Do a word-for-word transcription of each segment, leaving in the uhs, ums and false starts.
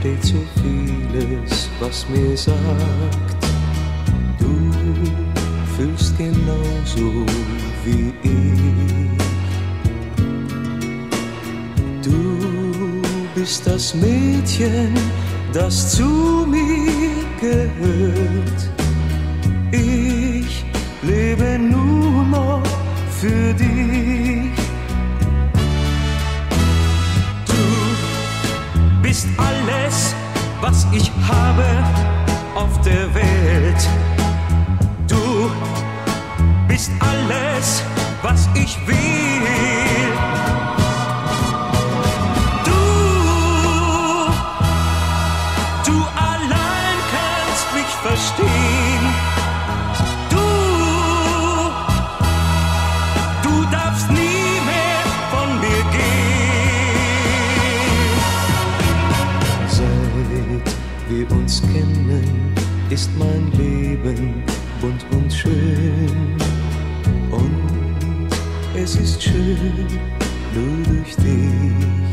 versteht so vieles, was mir sagt. Du fühlst genauso wie ich. Du bist das Mädchen, das zu mir gehört. Ich lebe nur noch für dich. Du bist alles, was ich habe auf der Welt. Du bist alles, was ich will. Du, du allein kannst mich verstehen. Du, du darfst nie mehr von mir gehen. Seit wir uns kennen, ist mein Leben bunt und schön. Und es ist schön, nur durch dich.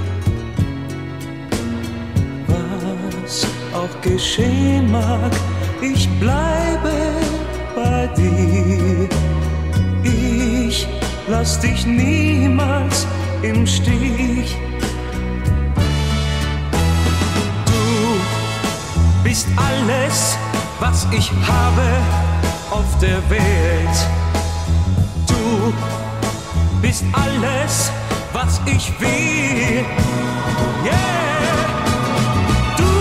Was auch geschehen mag, ich bleibe bei dir. Ich lass dich niemals im Stich. Du bist alles, was ich habe auf der Welt. Du bist alles, was ich will. Yeah! Du,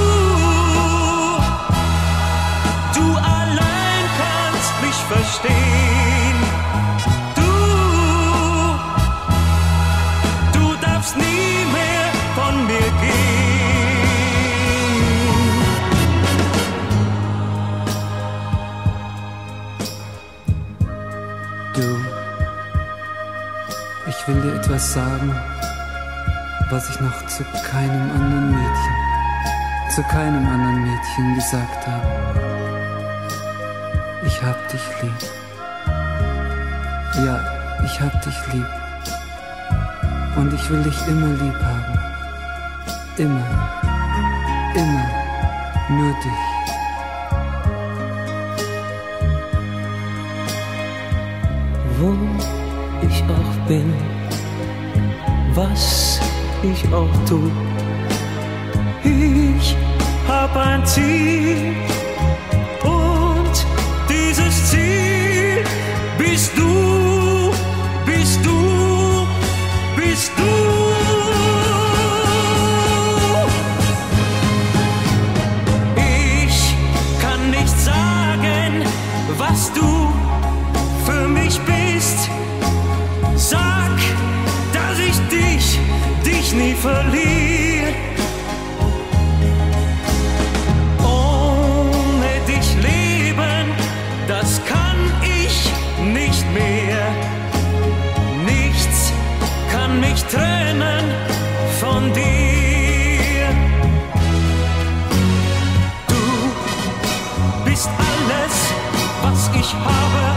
du allein kannst mich verstehen. Du, du darfst nie mehr von mir gehen. Ich will dir etwas sagen, was ich noch zu keinem anderen Mädchen, zu keinem anderen Mädchen gesagt habe. Ich hab dich lieb. Ja, ich hab dich lieb. Und ich will dich immer lieb haben. Immer, immer, nur dich. Wo ich auch bin, was ich auch tu, ich hab ein Ziel und dieses Ziel bist du, bist du, bist du. Ich kann nicht sagen, was du für mich bist. Sag, dass ich dich, dich nie verliere. Ohne dich leben, das kann ich nicht mehr. Nichts kann mich trennen von dir. Du bist alles, was ich habe